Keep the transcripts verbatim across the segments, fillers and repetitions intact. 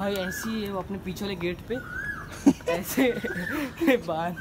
भाई ऐसी है वो अपने पीछे वाले गेट पे ऐसे बांध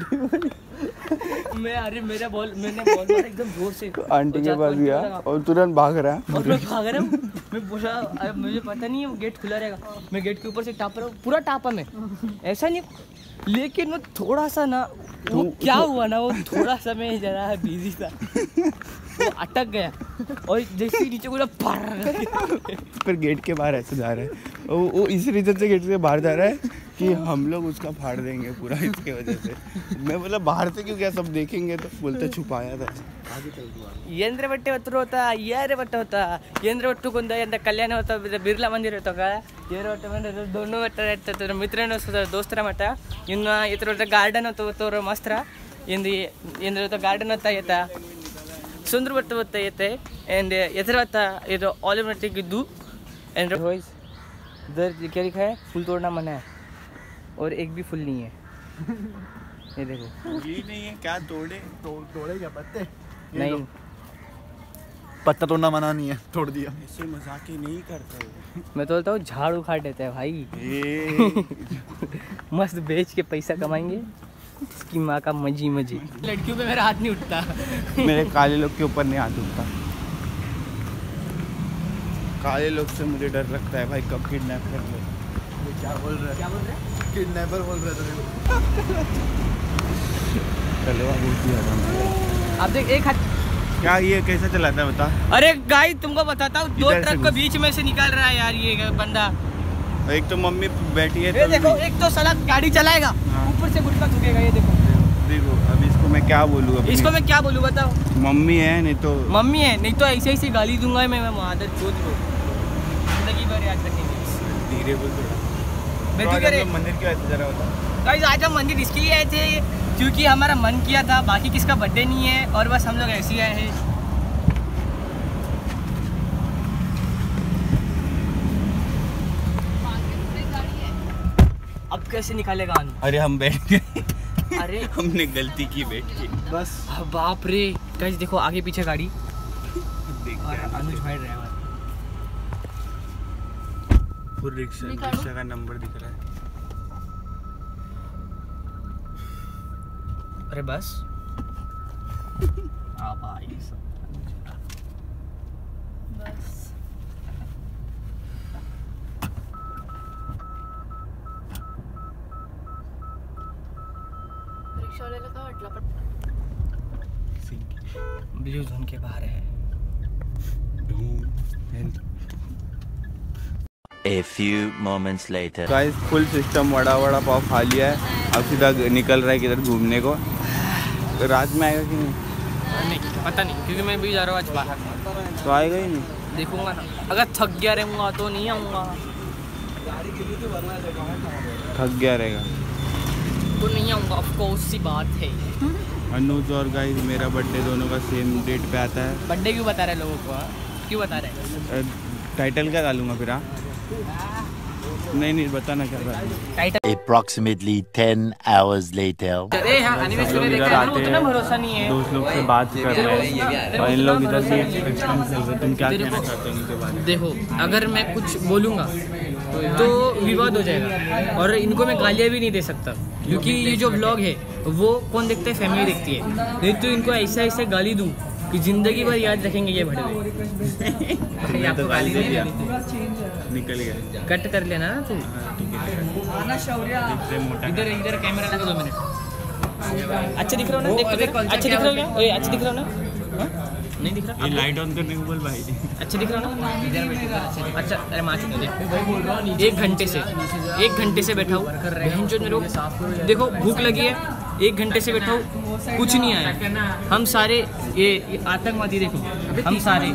मैं अरे मेरा बॉल मैंने बॉल मारा एकदम जोर से आंटी के पास गया और तुरंत भाग रहा है और मैं भाग रहा हूँ। मैं बोला अरे मुझे पता नहीं है वो गेट खुला रहेगा, मैं गेट के ऊपर से टाप रहा हूँ, पूरा टापा मैं ऐसा नहीं, लेकिन वो थोड़ा सा ना वो क्या हुआ ना वो थोड़ा सा मैं जरा बिजी था वो अटक गया और जैसे ही नीचे पूरा फिर गेट के बाहर ऐसे जा रहा है वो, वो इस रीजन से गेट से बाहर जा रहा है कि हम लोग उसका फाड़ देंगे पूरा इसके वजह से। मैं बोला बाहर से क्यों, क्या सब देखेंगे, तो बोलते छुपाया था। ఏంద్ర బట్టి వత్తరు होता यार बट्टे होता ఏంద్ర పట్టుకుందా ఎంత కళ్యాణ होता బిర్లా మందిर होता का ಏರ್ ಒಟ್ಟ ಬಂದ दोनों ಮಟ್ಟ ಇರ್ತಾರೆ ಮಿತ್ರನ ದೋಸ್ತರ ಮಟ್ಟ ಇನ್ನು ಇತರ ಗಾರ್ಡನ್ होता तोर मस्त इंद इंद्र होता गार्डन होता येता सुंदर बट्टे होता येते एंड इधर होता ये तो ऑलिम्पिक दू एंड इधर क्या लिखा है फूल तोड़ना मना है और एक भी फूल नहीं है। ये देखो ये नहीं है क्या तोड़े तो, तोड़े क्या पत्ते नहीं पत्ता तोड़ना मना नहीं है, तोड़ दिया। ऐसे मजाक ही नहीं करते मैं तो बोलता हूँ झाड़ उखाड़ देते हैं भाई मस्त बेच के पैसा कमाएंगे इसकी माँ का मजी मजी। लड़कियों पे मेरा हाथ नहीं उठता मेरे काले लोग के ऊपर नहीं हाथ उठता, काले लोग से मुझे डर लगता है भाई, कब किडनैप कर ले। क्या बोल रहे हैं क्या बोल रहे हैं किडनैपर बोल रहे थे आप देख एक हाथ क्या ये कैसे चलाता है बता। अरे गाइस तुमको बताता हूँ दो ट्रक को बीच में से निकाल रहा है यार ये बंदा। एक तो मम्मी बैठी है ये देखो एक तो साला गाड़ी चलाएगा ऊपर से गुटका थूकेगा, ये देखो देखो अब इसको मैं क्या बोलूँ, इसको मैं क्या बोलूँ बताओ। मम्मी है नहीं तो मम्मी है नहीं तो ऐसे ऐसे गाली दूंगा मैं मादर चोद को जिंदगी भर याद रखेंगे। धीरे बोल मंदिर क्यों ऐसे जरा होता। गाइस आज हम मंदिर इसके लिए आए थे क्योंकि हमारा मन किया था, बाकी किसका बर्थडे नहीं है और बस हम लोग ऐसे ही आए हैं। अब कैसे निकालेगा अनु? अरे हम बैठ गए अरे हमने गलती की बैठ के बस। बाप रे गाइस देखो आगे पीछे गाड़ी और अनुज भाई ड्राइवर। फुल रिक्शा रिक्शा का नंबर दिख रहा है। अरे बस आ भाई बस रिक्शा वाले का अटला पट ब्लू जोन के बाहर है। A few moments later. Guys full system vada vada pav खा लिया है, अब सीधा निकल रहा है किधर घूमने को। रात में आएगा कि नहीं? नहीं पता नहीं क्योंकि मैं भी जा रहा हूँ आज बाहर, तो आएगा ही नहीं। देखूंगा ना, अगर थक गया रहूँगा तो नहीं आऊँगा, थक गया रहेगा तो नहीं आऊँगा, ऑफ कोर्स सी बात है। अनुज और गाइस मेरा बर्थडे दोनों का सेम डेट पे आता है। बर्थडे क्यों बता रहे लोगों को, क्यों बता रहे? टाइटल क्या डालूंगा फिर? हाँ नहीं नहीं बताना क्या title. Approximately ten hours later. अरे हाँ एनिवर्सरी देखा है, उतना भरोसा नहीं है। दोस्त लोग से बात कर रहे हैं और इन लोग इधर से तुम क्या कहना चाहते हो इनके बारे में? देखो अगर मैं कुछ बोलूँगा तो विवाद हो जाएगा और इनको मैं गालियाँ भी नहीं दे सकता क्योंकि ये जो व्लॉग है वो कौन देखता है, फैमिली देखती है। नहीं तो इनको ऐसा ऐसा गाली दूँ कि जिंदगी भर याद रखेंगे ये भड़वे। आपको गाली दे दिया निकल गया, कट कर लेना ना तू। इधर इधर कैमरा लगा दो मिनट। अच्छा दिख रहा हो ना? देख देख अच्छा दिख रहा हो क्या? ओए अच्छा दिख रहा हो ना? नहीं दिख रहा? ये लाइट ऑन करने को बोल भाई। अच्छा दिख रहा हो ना? इधर बैठे अच्छा। अरे माँ चलो देख एक घंटे से एक घंटे से बैठा हूँ, बहन जो मेरे को देखो भूख लगी है, एक घंटे से बैठा हूँ कुछ नहीं आया। हम सारे ये, ये आतंकवादी देखो, हम सारे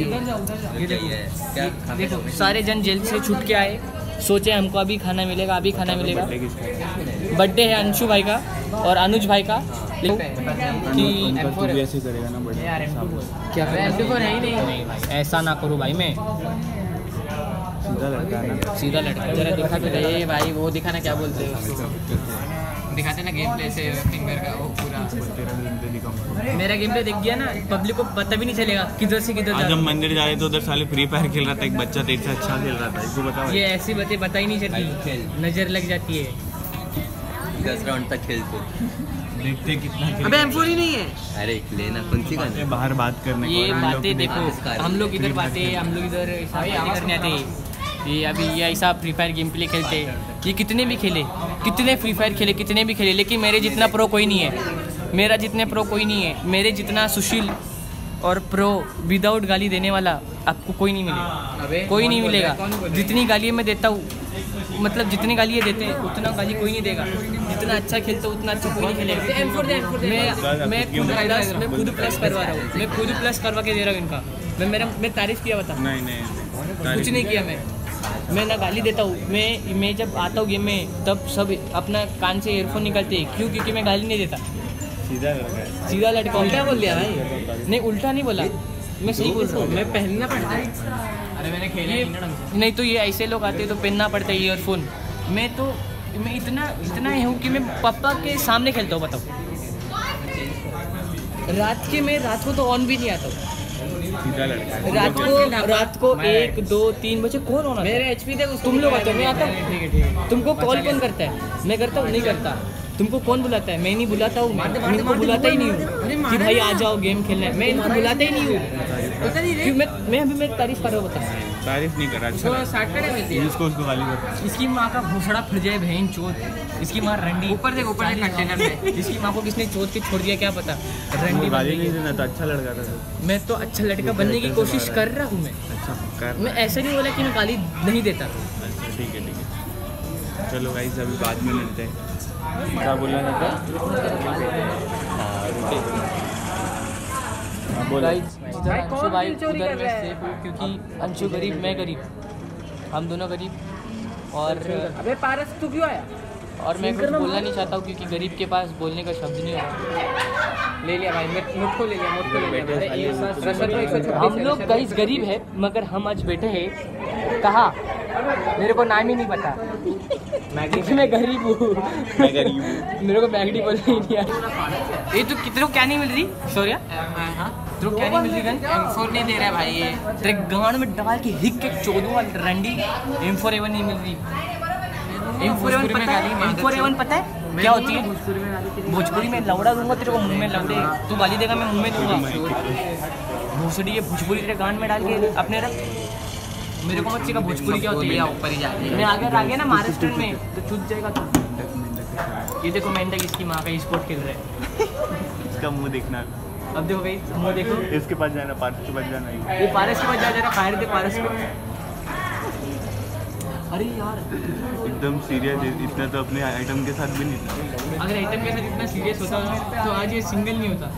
देखो सारे जन जेल से छूट के आए, सोचे हमको अभी खाना मिलेगा अभी खाना मिलेगा। बर्थडे है अंशु भाई का और अनुज भाई का कि ऐसे करेगा ना बर्थडे क्या है ही नहीं भाई, ऐसा ना करो भाई। मैं सीधा लड़का है ना, सीधा लड़का जरा दिखा के दे भाई, वो दिखाना क्या बोलते हैं दिखाते ना गेम प्ले से फिंगर का वो पूरा। तेरा गेम प्ले दिखाऊंगा। मेरा गेम प्ले दिख गया ना, पब्लिक को पता भी नहीं चलेगा किधर से किधर आज हम मंदिर जा रहे थे, उधर साले फ्री फायर खेल रहा था, एक बच्चा तेरे से अच्छा खेल रहा था। इसको बताओ। ये ऐसी बातें पता ही नहीं चलती, नजर लग जाती है। दस राउंड तक खेलते देखते कितना खेल। अबे एम फोर ही नहीं है। अरे लेना कौन सी गाने बाहर बात करने को, ये हम लोग बातें ने- देखो, हम लोग इधर बातें, हम लोग इधर ऐसा बातें करने आते हैं। ये अभी ये ऐसा फ्री फायर गेम प्ले खेलते हैं, ये कितने भी खेले, कितने फ्री फायर खेले, कितने भी खेले, लेकिन मेरे जितना प्रो कोई नहीं है। मेरा जितने प्रो कोई नहीं है। मेरे जितना सुशील और प्रो विदाउट गाली देने वाला आपको कोई नहीं मिलेगा, कोई नहीं मिलेगा। जितनी गाली मैं देता हूँ, मतलब जितनी गाली ये देते हैं उतना गाली कोई नहीं देगा। जितना अच्छा खेलता हूँ उतना अच्छा कोई नहीं खेलेगा। मैं मैं खुद प्लस मैं खुद प्लस करवा रहा हूँ, मैं खुद प्लस करवा के दे रहा हूँ इनका। मैं मेरा मैं तारीफ किया बता, नहीं नहीं कुछ नहीं किया। मैं मैं ना गाली देता हूँ। मैं मैं जब आता हूँ गेम में तब सब अपना कान से ईयरफोन निकालते हैं। क्यों? क्योंकि मैं गाली नहीं देता। सीधा लड़का है। सीधा लड़का। उल्टा बोल दिया भाई। नहीं उल्टा नहीं बोला, मैं सही बोल रहा हूँ। मैं पहनना पड़ता है। अरे मैंने खेला नहीं तो ये ऐसे लोग आते तो पहनना पड़ता है ईयरफोन। मैं तो मैं इतना इतना ही हूँ कि मैं पापा के सामने खेलता हूँ। बताओ, रात के मैं रात को तो ऑन भी नहीं आता हूँ। सीधा लड़का है। रात को रात को एक दो तीन बजे कौन होना? मेरे एचपी थे, तुम लोग आते हो, मैं आता हूँ। तुमको कॉल कौन करता है? मैं करता हूँ? नहीं करता। तुमको कौन बुलाता है? मैं नहीं बुलाता हूँ। मैं इनको बुलाता ही नहीं हूँ कि भाई आ जाओ गेम खेलना है। मैं इनको बुलाता ही नहीं हूँ। क्यों? मैं मैं अभी मैं तारीफ कर रहा हूँ। बता, तारीफ नहीं कर रहा, अच्छा लगा। इसको उसको गाली कर। इसकी माँ का भोसड़ा फट जाए बहन चोद। इसकी माँ रंडी ऊपर देख, ऊपर कंटेनर में। इसकी माँ को किसने चोद के छोड़ दिया क्या पता। रंडी गाली नहीं देना था, अच्छा लड़का था। मैं तो अच्छा लड़का बनने की कोशिश कर रहा हूँ। मैं अच्छा कर। मैं ऐसा नहीं बोला कि मैं गाली नहीं देता। अच्छा ठीक है ठीक है। चलो गाइस अभी बाद में मिलते हैं। क्या बोलना था? हाँ बोला। अंशु भाई उधर मैं सेफ हूँ क्योंकि अंशु गरीब, मैं गरीब, हम दोनों गरीब। और अबे पारस तू क्यों आया? और मैं कुछ बोलना नहीं चाहता हूँ क्योंकि गरीब के पास बोलने का शब्द नहीं होता। ले लिया भाई, मुझको ले लिया, मुझको ले लिया। हम लोग गाइस गरीब है मगर हम आज बैठे हैं कहाँ? मेरे को नाम ही नहीं पता। मैगडी मैं गरीब हूँ। मैं गरीब हूँ। मेरे को मैगडी बोलना ही नहीं आता। ये तो कितने को क्या नहीं मिल रही? सॉरी तेरे को क्या नहीं मिल रही? गन एम फोर नहीं दे रहा है भाई। ये तेरे गांड में डाल के हिक के चौदह वाली रंडी एम फोर एवन नहीं मिल रही। एम फोर एवन पता है? एम फोर एवन पता है क्या होती है? भोजपुरी में लौड़ा दूंगा तेरे को मुंह में। लौड़े तू गाली देगा मैं मुंह में दूंगा। भोसड़ी ये भोजपुरी तेरे गांड में डाल के अपने रख। मेरे को मत सिखा भोजपुरी क्या होती है। ऊपर ही जाती है। मैं अगर आ गया ना महाराष्ट्र में तो चूत जाएगा तू। ये देखो मेंढक इसकी माँ का स्पोर्ट खेल रहा है। इसका मुंह देखना। अब देखो भाई मुँह देखो। इसके पास जाना, पारस के पास जाना। ये पारस के पास जा रहा है। फायर दे पारस को। अरे यार एकदम सीरियस। इतना तो अपने आइटम के साथ भी नहीं था। अगर आइटम के साथ इतना सीरियस होता तो आज ये सिंगल नहीं होता।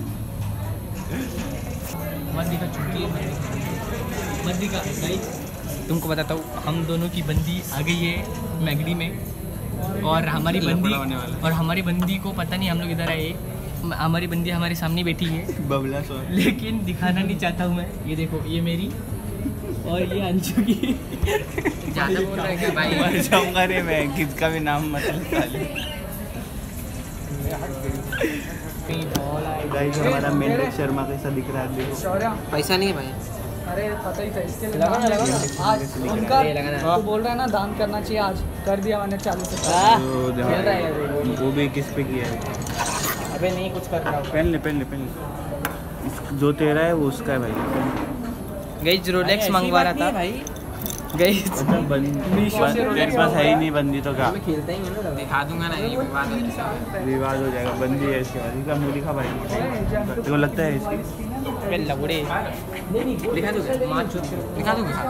मत दिखा छुट्टी, मत दिखा भाई। तुमको बताता हूँ, हम दोनों की बंदी आ गई है मैगडी में। और हमारी बंदी और हमारी बंदी को पता नहीं हम लोग इधर आए। हमारी बंदी हमारे सामने बैठी है बबला सो, लेकिन दिखाना नहीं चाहता हूँ मैं। ये देखो, ये मेरी और ये अंशु की। ज़्यादा बोल रहा है क्या भाई? मर जाऊंगा रे मैं, किसका भी नाम मत ले। गाइस हमारा मेंढक शर्मा कैसा दिख रहा है देखो। पैसा नहीं है भाई। अरे पता ही था इसके लिए। लगा लगा आज उनका तो बोल रहा है ना दान करना चाहिए। आज कर दिया मैंने चालीस आह, तो खेल रहा है यार। वो भी किस पे किया है? अबे नहीं कुछ कर रहा हूँ। पहन ले पहन ले पहन ले। इस- जो तेरा है वो उसका है भाई। गई रोलेक्स मंगवा रहा था भाई। गई अच्छा बंद तेरे पास है ही नहीं बंदी तो क्या खेलता ही है ना। दिखा दूंगा ना, ये विवाद हो जाएगा। विवाद हो जाएगा। बंदी है इसके बाद। इसका मुँह दिखा भाई। तेरे को लगता है इसकी लगड़े दिखा दूंगा, माँ चुप दिखा दूंगा।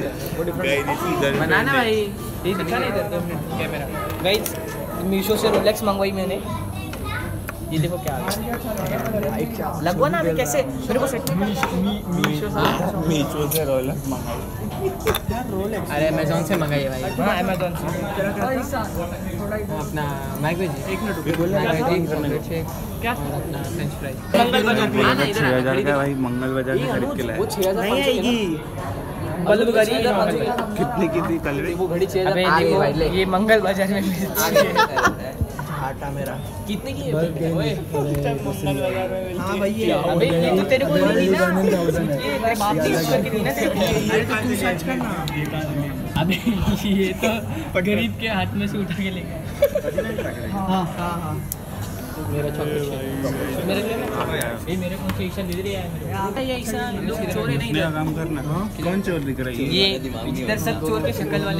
बनाना भाई ये दिखा नहीं देते कैमरा। गई मीशो से रोलेक्स मंगवाई मैंने। ये देखो क्या लगवा ना। अभी कैसे मेरे को सेट मीशो से रोलेक्स मंगाई। अरे अमेजोन से मंगाइए भाई। हाँ अमेजोन से। अपना मैक भेजिए। एक मिनट क्या अपना फ्रेंच फ्राइज। मंगल बाजार छः हज़ार का भाई, मंगल बाजार से खरीद के लाया। वो छः हज़ार नहीं आएगी। बल्ब गरी कितनी कितनी कलर वो घड़ी छः अबे हज़ार देखो, भाई ले। ये मंगल बाजार में मिलती है। घाटा मेरा। कितने की है? ओए हाँ भैया अबे ये तो तेरे को नहीं दी ना, ये मेरे बाप ने यूज करके दी ना तेरे को। ये तो तू सर्च करना। अबे ये तो गरीब के हाथ में से उठा के ले गया। हाँ हाँ हाँ मेरा चॉकलेट शेक मेरे लिए ये मेरे को शेक दे दे यार मेरे ये ऐसा लोग चोर है नहीं मेरा काम करना। कौन चोर दिख रहा है? ये इधर सब चोर के शक्ल वाले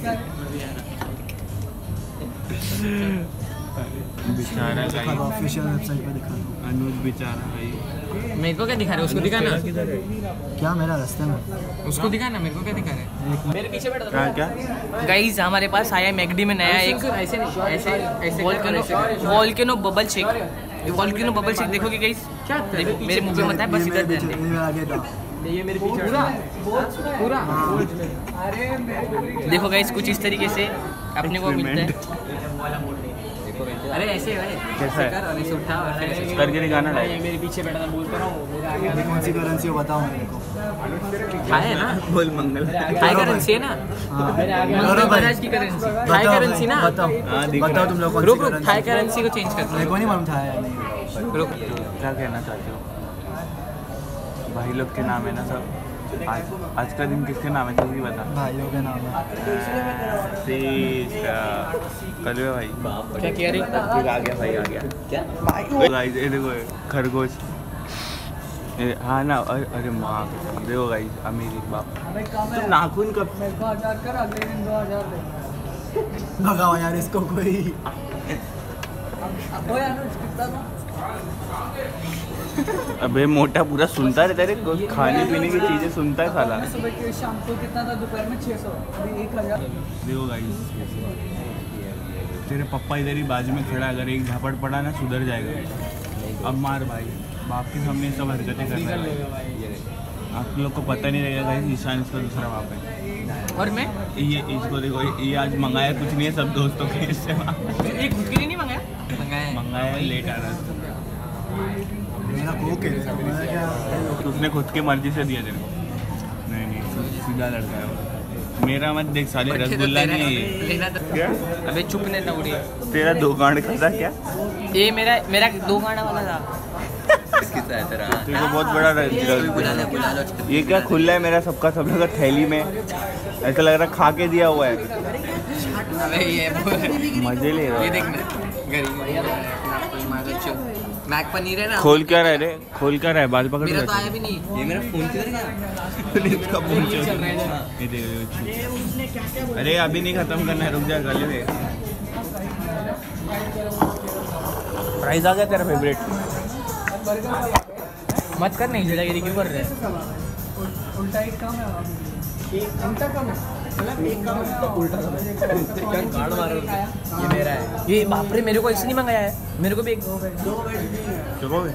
बेचारा गाइस, ऑफिशियल वेबसाइट पे दिखा दो। अनुज बेचारा भाई। मेरे को क्या दिखा रहे उसको दिखाना क्या मेरा रास्ते में उसको दिखाना मेरे को क्या दिखा रहे मेरे पीछे बैठा क्या क्या गाइस हमारे पास आया मैकडी में नया एक ऐसे ऐसे ऐसे volcano bubble shake volcano bubble shake देखोगे गाइस क्या मेरे मुंह पे मत है बस इधर ध्यान दे आगे था ये मेरे पीछे पूरा पूरा देखो गाइस कुछ इस तरीके से अपने को मिलता है अरे ऐसे है कैसा है? कर और ऐसे उठा और फिर ऐसे करके दिखाना ये मेरे पीछे बैठा था बोलता रहा हूँ मेरे आगे अभी कौन सी करेंसी हो बताओ मेरे को। थाई है ना बोल मंगल। थाई करेंसी है ना हाँ मेरे आगे करो भाई। महाराज की करेंसी थाई बताओ करेंसी ना बताओ हाँ, दिख बताओ रहा तुम लोग कौन रुक सी रुक करेंसी थाई करेंसी को चेंज कर मेरे को नहीं मालूम था यार नहीं रुक क्या कहना चाहते हो? भाई लोग के नाम है ना सब। आज आज का दिन किसके नाम है जल्दी बता। भाइयों के नाम है कलवे भाई। क्या किया रे आ गया भाई आ गया क्या भाई? ये देखो खरगोश। ये- हाँ ना अरे अरे माँ देखो गाइस अमीरी बाप तो नाखून कब मेरे को हजार कर अगले दिन दो हजार दे भगाओ यार इसको कोई। ओ यार कितना था अबे मोटा पूरा सुनता रहता है रे खाने पीने की चीजें सुनता है साला। सुबह के शाम को कितना था दोपहर में छः सौ अभी एक हजार देखो गाइस तेरे पप्पा इधर ही बाजू में खड़ा है, अगर एक झापड़ पड़ा ना सुधर जाएगा। अब मार भाई बाप के सामने सब हरकतें कर रहा है। आप लोग को पता नहीं रहेगा गाइस ईशान इसका दूसरा बाप है। और मैं ये इसको देखो ये आज मंगाया कुछ नहीं है सब दोस्तों के इससे ये खुद के लिए नहीं मंगाया मंगाया मंगाया लेट आ रहा है। मेरा कोक है मेरा क्या तो उसने खुद की मर्जी से दिया तेरे को। नहीं नहीं सीधा लड़का है वो। मेरा मत देख साले रसगुल्ला नहीं है ये। लेना तो क्या अबे चुप नहीं ना उड़ी तेरा दो गांड का था क्या? ये मेरा मेरा दो गाना वाला था तेरे को बहुत बड़ा रस- ये क्या खुला है मेरा सबका सब लोग का थैली में ऐसा लग रहा खा के दिया हुआ है। अबे ये मजे ले रहा ये है। देखना गरीब मैक पनीर है ना खोल क्या रहा है रे खोल क्या रहा है बाल पकड़ मेरा तो बैठे। आया भी नहीं ये मेरा फोन किधर गया इसका फोन चल रहा है। ये देख, ये देख। अरे अभी नहीं खत्म करना है रुक जा गले में। प्राइस आ गया तेरा फेवरेट। मत कर नहीं जड़ागिरी क्यों कर रहे हैं उल्टा एक काम है उल्टा काम है मतलब एक काम है उल्टा काम ये मेरा है ये बाप रे मेरे को ऐसे नहीं मंगाया है मेरे को भी एक चुकोगे?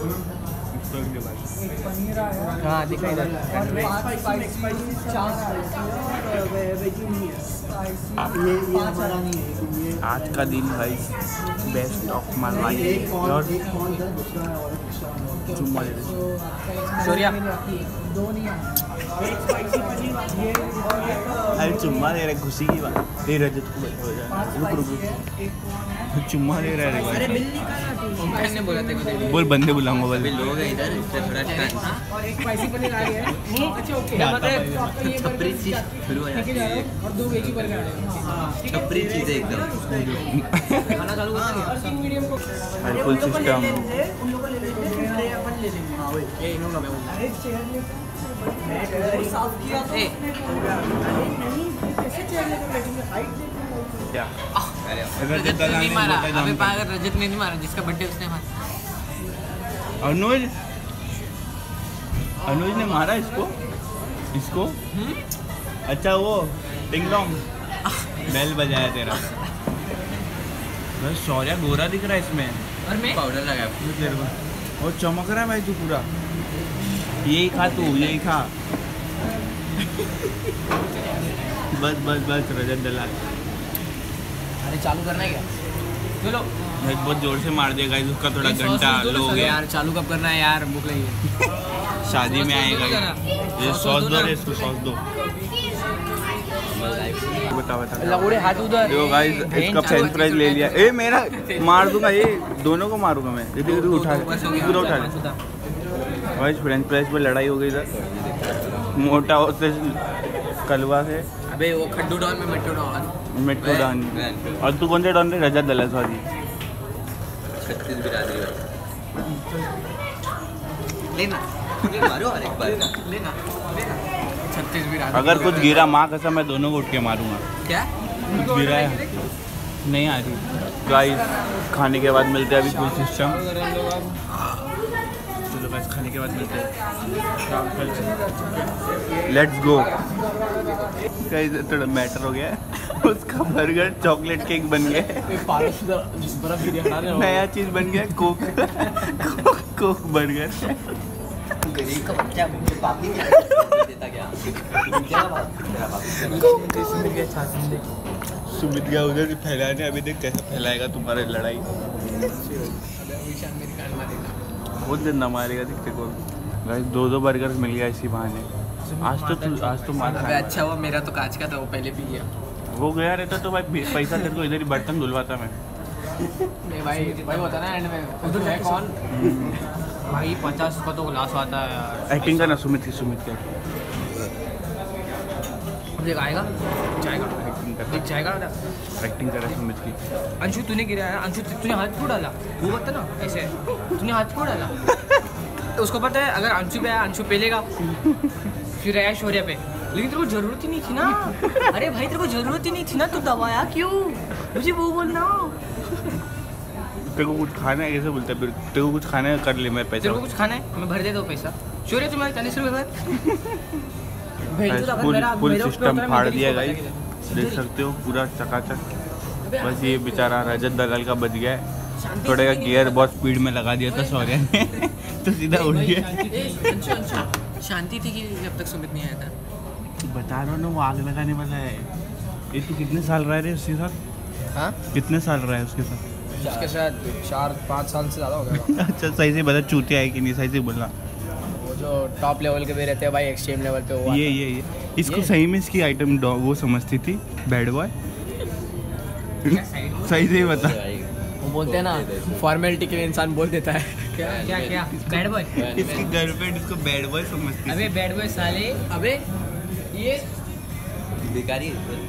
एक पनीर आया हाँ दिखा इधर और पाँच स्पाइसी चार वेजी नहीं है स्पाइसी ये ये हमारा नहीं है ये आज का दिन भाई बेस्ट ऑफ माय लाइफ। और एक कौन था दूसरा है और चुम्मा ले दे। शौर्या दो नहीं है एक स्पाइसी पनीर ये और एक अरे चुम्मा दे रहे खुशी की बात। ये रजत को बैठ हो जाए रुक रुक रुक। चुम्मा दे रहा है रे भाई। ओमकार ने बोला तेरे को बोल बंदे बुलाऊंगा बोल। लोग है इधर इससे थोड़ा टाइम और एक स्पाइसी पनीर आ गया है अच्छा ओके क्या बात है? तो आपको ये छपरी चीज शुरू हो जाती है और दो वेजी बर्गर आ गए छपरी चीज है एकदम खाना चालू करना और तीन मीडियम को फुल सिस्टम। उन लोगों को ले लेंगे फिर अपन ले लेंगे हां वही ये इन्होंने मैं बोला एक चेयर ले वो साफ किया तो ए। उसने अरे नहीं कैसे चेयर लेकर बैठेंगे हाइट देखो क्या रजत ने नहीं मारा अबे पागल रजत ने नहीं मारा जिसका बर्थडे उसने मारा अनुज अनुज ने मारा इसको इसको अच्छा वो टिंग डोंग बेल बजाया तेरा। बस शौर्या गोरा दिख रहा है इसमें। और मैं पाउडर लगाया तेरे को और चमक रहा है भाई तू पूरा। यही खा तू यही खा। बस बस बस रजत दलाल अरे चालू करना है क्या चलो भाई बहुत जोर से मार दिया गाइस उसका थोड़ा एक सॉस घंटा दो ना लो हो सर गया। यार चालू कब करना है यार भूख लगी है शादी में सॉस दो आएगा जरा। ये सॉस सॉस दो दो ना। रे इसको सॉस दो। बता बता लगोड़े हाथ उधर देखो गाइस इसका फ्रेंच फ्राइज ले लिया ए मेरा मार दूंगा ये दोनों को मारूंगा मैं इधर इधर उठा ले पूरा उठा ले गाइस फ्रेंच फ्राइज पे लड़ाई हो गई इधर मोटा होते कलवा से अबे वो खड्डू डॉन में मिट्टू डॉन मिट्टू डॉन और तू कौन से डॉन रे रजत दलासवादी छत्तीस बिरादरी लेना मारो हर एक बार लेना छत्तीस बिरादरी अगर कुछ गिरा माँ कसम मैं दोनों को उठ के मारूंगा क्या कुछ गिरा है नहीं आ रही गाइस खाने के बाद मिलते हैं अभी फुल सिस्टम चलो गाइस खाने के बाद मिलते हैं लेट्स गो गाइस थोड़ा मैटर हो गया है उसका बर्गर चॉकलेट केक बन गया नया चीज बन गया कोक कोक, कोक बर्गर गरीब का बच्चा मुझे बाप नहीं देता क्या सुमित गया उधर से फैलाने अभी देख कैसे फैलाएगा तुम्हारी लड़ाई बहुत जिंदा मारेगा दिखते को गाइस दो दो बर्गर मिल गया इसी बहाने आज तो तू आज तो मार अबे अच्छा हुआ मेरा तो कांच का था वो पहले पी गया वो गया रहता तो भाई पैसा तेरे को इधर ही बर्तन धुलवाता मैं नहीं भाई भाई होता ना एंड में उधर है कौन भाई पचास का तो ग्लास आता है यार एक्टिंग करना सुमित की सुमित की देख आएगा जाएगा एक्टिंग कर देख जाएगा एक्टिंग कर सुमित की अंशु तूने गिराया अंशु तूने हाथ क्यों डाला वो बता ना ऐसे तूने हाथ क्यों डाला तो उसको पता है अगर अंशु पे आया अंशु पेलेगा फिर आया शौर्य पे लेकिन तेरे को जरूरत ही नहीं थी ना अरे भाई तेरे को जरूरत ही नहीं थी ना तू दबाया क्यों मुझे वो बोलना तेरे को कुछ खाना है कैसे बोलता है फिर तेरे को कुछ खाना है कर ले मैं पैसा तेरे को कुछ खाना है मैं भर दे दो पैसा शौर्य तुम्हारे चालीस रुपये भर फुल फुल सिस्टम फाड़ दिया गाइस देख सकते हो पूरा चकाचक बस ये बेचारा रजत दलाल का बच गया है थोड़े का गियर बहुत स्पीड में लगा दिया था शौर्य ने तो सीधा उड़ गया शांति थी कि जब तक सुमित नहीं आया था बता रहा हूँ ना वो आग लगाने वाला है ये तू कितने साल रह रहे उसके साथ हाँ कितने साल रहा है उसके साथ उसके साथ चार पाँच साल से ज़्यादा हो गया अच्छा सही से बता चूतिया है कि नहीं सही से बोलना वो जो टॉप लेवल के भी रहते हैं भाई एक्सट्रीम लेवल पे वो ये ये ये इसको सही में इसकी आइटम वो समझती थी बैड बॉय सही से ही बता वो बोलते हैं ना फॉर्मेलिटी के लिए इंसान बोल देता है क्या क्या क्या बैड बॉय इसकी गर्लफ्रेंड इसको बैड बॉय समझती अबे बैड बॉय साले अबे ये बेकारी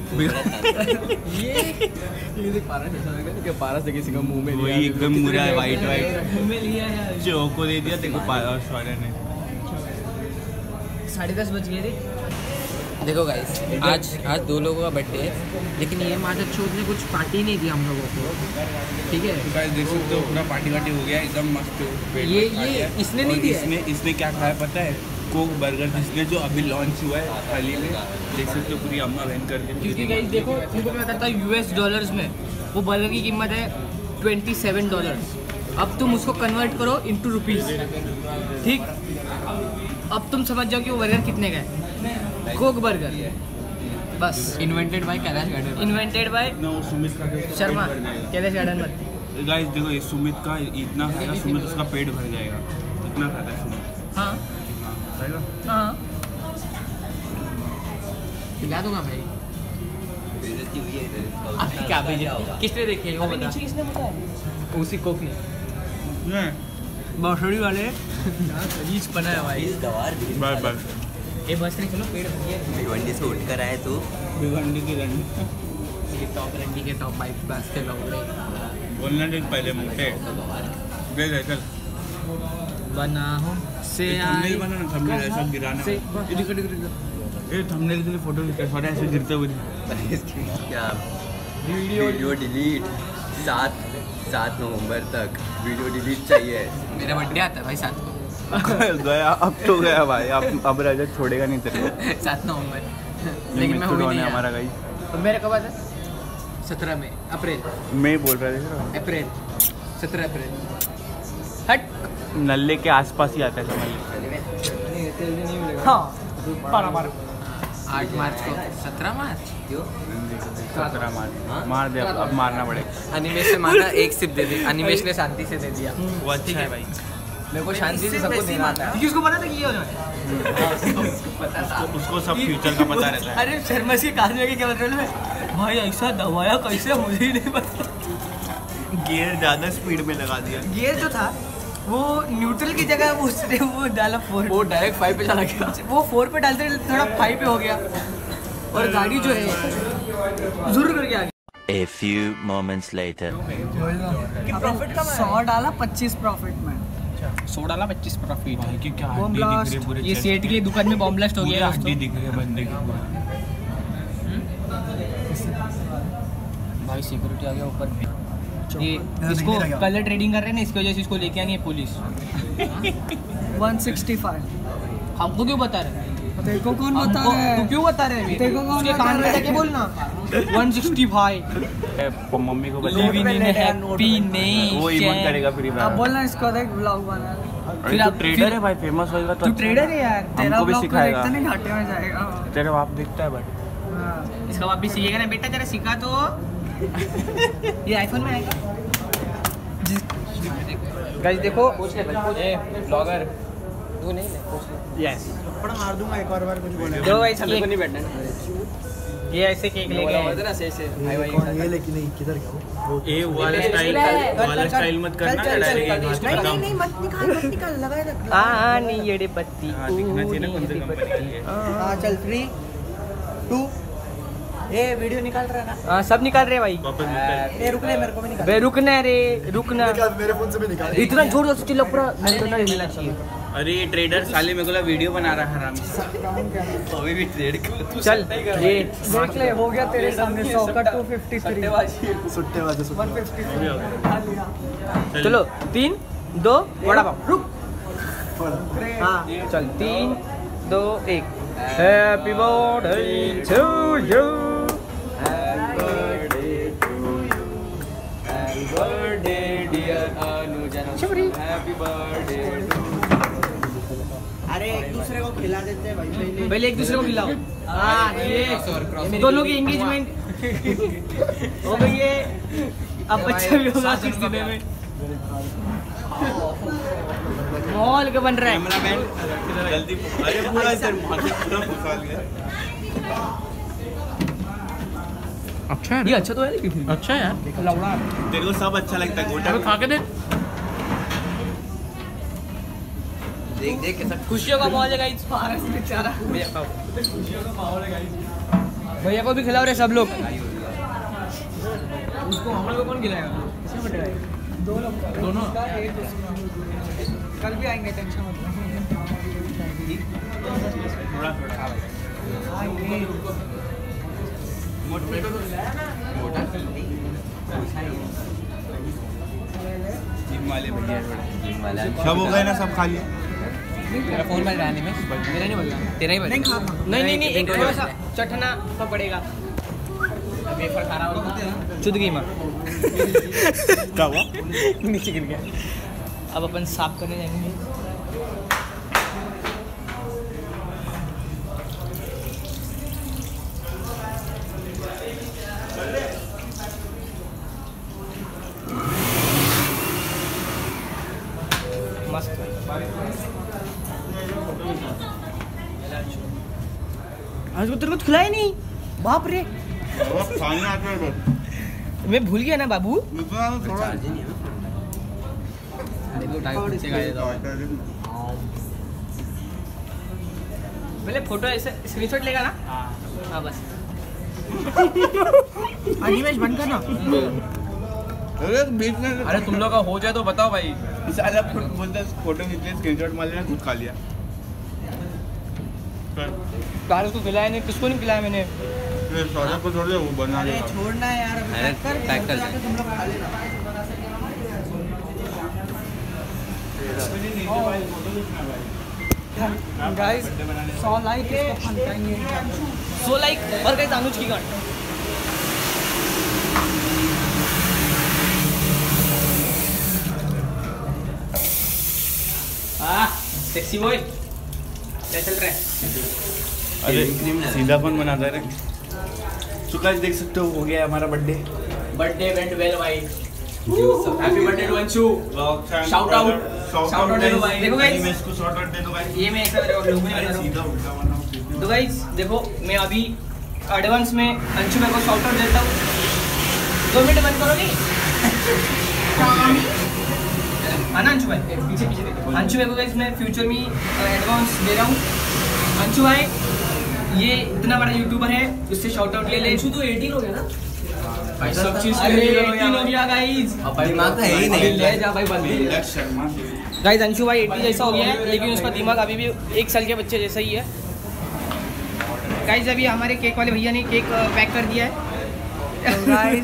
ये ये देख पारस ऐसा लगा कि पारस से किसी का मुंह में वही एकदम मुरा है वाइट वाइट मुंह में लिया यार जो को दे दिया देखो पारस शौर्य ने साढ़े दस बज गए थे देखो गाइस आज आज दो लोगों का बर्थडे है लेकिन ये माजर चौथ ने कुछ पार्टी नहीं दी हम लोगों को ठीक है गाइस देख सकते हो पूरा पार्टी वार्टी हो गया एकदम मस्त ये ये इसने नहीं दिया इसने इसने क्या खाया पता है कोक बर्गर जिसने जो अभी लॉन्च हुआ है हाल ही में देख सकते हो पूरी अम्मा बहन करके क्योंकि गाइस देखो तुमको मैं बताता हूँ यूएस डॉलर्स में वो बर्गर की कीमत है ट्वेंटी सेवन डॉलर्स अब तुम उसको कन्वर्ट करो इनटू रुपीस ठीक अब तुम समझ जाओ कि वो बर्गर कितने का है कोक बर्गर बस invented by Kailash garden invented by ना वो सुमित का शर्मा कैलाश गार्डन में गाइस देखो ये सुमित का इतना खाता सुमित उसका पेट भर जाएगा इतना खाता है सुमित हाँ हाँ खिला दूंगा भाई अभी क्या भेजे किसने देखे वो बता किसने बताया उसी कोक ने बांसुरी वाले रीच बनाया भाई बाय बाय ये बस नहीं चलो पेड़ भिवंडी से उठ कर आए तो भिवंडी की रंडी ये टॉप रंडी के टॉप बाइक बस के लोग बोलना देख पहले मोटे दे दे चल बना हूँ से थंबनेल बना ना थंबनेल ऐसा गिराना से ये दिखो दिखो दिखो ये थंबनेल के लिए फोटो खींचा सारे ऐसे गिरते हुए क्या वीडियो डिलीट सात सात नवंबर तक वीडियो डिलीट चाहिए मेरा बर्थडे आता है भाई सात को गया अब तो गया भाई अब अब रजत छोड़ेगा नहीं तेरे को सात नवंबर लेकिन मैं मिट्टू हुई डॉन नहीं है हमारा यार। गाइस और मेरा कब आता है सत्रह में अप्रैल मैं बोल रहा था अप्रैल सत्रह अप्रैल हट नल्ले के आसपास ही आता है समझ लो हाँ बारह बारह आठ मार्च को सत्रह मार्च क्यों सत्रह मार मार दे अब अब मारना पड़ेगा अनिमेश से मांगा एक सिप दे दी अनिमेश ने शांति से दे दिया वो अच्छा है भाई मेरे को शांति से सबको देना आता है किसको पता था कि ये होना है उसको, उसको सब फ्यूचर का पता रहता है अरे शर्मा जी काज में क्या मतलब में भाई ऐसा दबाया कैसे मुझे ही नहीं पता। गियर ज़्यादा स्पीड में लगा दिया। गियर जो था वो न्यूट्रल की जगह वो उसने वो डाला फोर, वो डायरेक्ट फाइव पे चला गया। वो फोर पे डालते थोड़ा फाइव पे हो गया और गाड़ी जो है जरूर करके आ गई। A few moments later. Profit कम है। सौ डाला पच्चीस प्रॉफिट में। सौ डाला पच्चीस प्रॉफिट। क्या बॉम्ब ब्लास्ट। ये सेठ की दुकान में बॉम्ब ब्लास्ट हो गया है दोस्तों। दिख रही है बंदे की। भाई सिक्योरिटी आ गया ऊपर। ये इसको कलर ट्रेडिंग कर रहे हैं ना, इसकी वजह से इसको लेके आनी है पुलिस। One sixty five. हमको क्यों बता रहे हैं? देखो कौन बता हमको- रहा है? तू क्यों बता रहे हैं? देखो कौन उसके बता कान में रहा है? जाके बोलना वन सिक्सटी फाइव। मम्मी को लिविंग इन हैप्पी नेशन। वो इमोट करेगा फिर अब बोलना इसको देख ब्लॉग बना। फिर आप ट्रेडर है भाई, फेमस होएगा तो तू ट्रेडर है यार। तेरा हमको भी ब्लॉग सिखाएगा। देखते नहीं घाटे में जाएगा। तेरे बाप दिखता है बट हाँ। इसका वापस सीखेगा ना बेटा, जरा सिखा तो। ये आईफोन में आएगा। गाइस देखो ये ब्लॉगर तू नहीं ले यस थप्पड़ मार दूंगा एक और बार कुछ बोले। दो ऐसे केक नहीं बैठना। ये ऐसे केक लेके आए ना से से भाई भाई ये लेकिन नहीं किधर गया वो? ए वाला स्टाइल वाला स्टाइल मत करना, डायरेक्ट हाथ खत्म। नहीं मत निकाल मत निकाल लगाए रख। हाँ नहीं ये पत्ती हाँ, दिखना चाहिए ना कौन सी कंपनी की है। हां चल थ्री टू ए वीडियो निकाल रहा है ना? हाँ सब निकाल रहे हैं भाई। वापस निकल। ए रुकने मेरे को भी निकाल। बे रुकना रे रुकना। मेरे फोन से भी निकाल। इतना जोर जोर से चिल्ला पूरा मैं तो नहीं हिलना चाहिए। अरे ये ट्रेडर साले मेरे को लगा वीडियो बना रहा है हरामी। अभी भी ट्रेड कर चल ये देख ले हो गया तेरे सामने सौ का टू फिफ्टी थ्री सट्टेबाजी वन फिफ्टी चलो तीन दो वड़ा पाव रुक। हाँ चल तीन दो एक। Happy birthday to you. Happy birthday dear Anuja. Happy birthday. अरे एक दूसरे को खिला देते हैं भाई पहले। पहले एक दूसरे को खिलाओ। हाँ ये दोनों की एंगेजमेंट हो गई है। अब बच्चा भी होगा कुछ दिनों में। माहौल क्या बन रहा है? जल्दी अरे पूरा इधर पूरा फुसा गया। अच्छा है ये अच्छा तो है लेकिन अच्छा यार। लौड़ा तेरे को सब अच्छा लगता है, गोटा खा के दे। देख देख कैसा खुशियों का माहौल है गाइस। पारस बेचारा भैया खाओ। भैया को भी खिलाओ रे सब लोग। उसको हम लोग को कौन खिलाएगा? दो लोग दोनों? कल भी आएंगे टेंशन मत लो। थोड़ा थोड़ा जिम वाले भैया सब हो गए ना, सब खा लिया। मेरा फोन में रहने में मेरा नहीं बोलना, तेरा ही बोलना। नहीं नहीं नहीं नहीं एक थोड़ा सा चटना तो पड़ेगा। वेफर खा रहा होगा चुद गई माँ। क्या हुआ? नीचे गिर गया। अब अपन साफ करने जाएंगे। मस्त आज को तेरे को खिलाया नहीं। बाप रे खाने आता है बस। मैं भूल गया ना बाबू। इतना तो थोड़ा पहले फोटो ऐसे स्क्रीनशॉट लेगा ना। हाँ बस अनिमेश बंद करना। अरे बीच में अरे तुम लोग का हो जाए तो बताओ भाई। साला बोलता फोटो खींच लिया, स्क्रीनशॉट मार लिया, खुद खा लिया। कार को खिलाया नहीं, किसको नहीं खिलाया मैंने। फिर सौदा को छोड़ दे, वो बना अरे देगा। छोड़ना है यार अभी अरे पैक कर पैक कर जाके तुम लोग खा लेना। गाइस सौ लाइक इसको फंकाएंगे। सो लाइक और कहीं अनुज की गांड। हाँ सेक्सी बॉय क्या चल रहा है? अरे सीधा कौन बनाता है रे? तो गाइस देख सकते हो, हो गया हमारा बर्थडे। बर्थडे वेंट वेल भाई। Happy birthday to Anshu. Shout out. Shout out दे दो भाई। देखो guys, मैं इसको शॉर्ट आउट दे दो गाइस। ये मैं ऐसा मेरे को लोगों ने अरे बता सीधा उल्टा बनाओ। तो गाइस देखो मैं अभी एडवांस में अंशु भाई को शॉर्ट आउट देता हूँ। दो मिनट बंद करोगी? हाँ ना अंशु भाई, पीछे पीछे देखो। अंशु भाई को गाइस मैं फ्यूचर में एडवांस दे रहा हूँ। अंशु भाई ये इतना बड़ा यूट्यूबर है, उससे शॉर्ट आउट ले ले। अंशु तो अठारह हो गया ना भाई, सब चीज के लिए अठारह हो गया गाइस। अब भाई दिमाग तो है ही नहीं। ले जा भाई बंदी। गाइस अंशु भाई अठारह जैसा हो गया है, लेकिन उसका दिमाग अभी भी एक साल के बच्चे जैसा ही है। गाइस अभी हमारे केक वाले भैया ने केक पैक कर दिया है।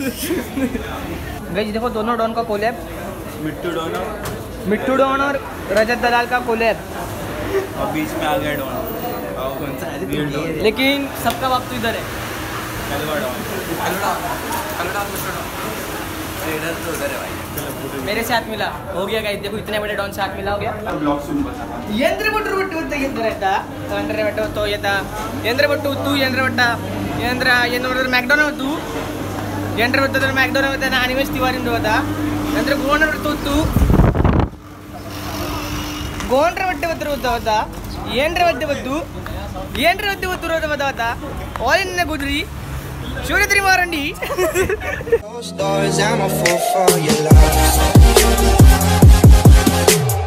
गाइस देखो दोनों डॉन का कोलैब, मिट्टू डॉन और मिट्टू डॉन और रजत दलाल का कोलैब। बीच में आ गया डॉन। कौन सा है? Real don. लेकिन सबका बाप तो इधर है। कलवा डॉन। कलड़ा कलड़ा इधर तो उधर है भाई। मेरे से हाथ मिला हो गया गाइस, देखो इतने बड़े डॉन से हाथ मिला हो गया। ब्लॉग सुन बता। यंत्रपट्टू बट्टू ಅಂತ ಇದ್ದರೈತಾ ಯಂತ್ರಪಟ್ಟು ಯತ ಯಂತ್ರಪಟ್ಟು ತು ಯಂತ್ರಪಟ್ಟ ಯಂತ್ರ ಯಂತ್ರ ಮ್ಯಾಕ್ಡೊನಾಲ್ಡ್ ತು ಯಂತ್ರಪಟ್ಟು ಮ್ಯಾಕ್ಡೊನಾಲ್ಡ್ ತ ಅನಿಮೇಶ್ ತಿವಾರಿ ಹೋದ ಯಂತ್ರ ಗೋಂಡ್ರಪಟ್ಟು ತು ಗೋಂಡ್ರಪಟ್ಟು ಬತ್ತು ಹೋದ ಯಂತ್ರಪಟ್ಟು ಬತ್ತು ಯಂತ್ರಪಟ್ಟು ಬತ್ತು ಹೋದ ಹೋದ ಆಲಿನ ಗುದ್ರಿ Shivaratri ಮಾರಂಡಿ Stars, I'm a fool for your love.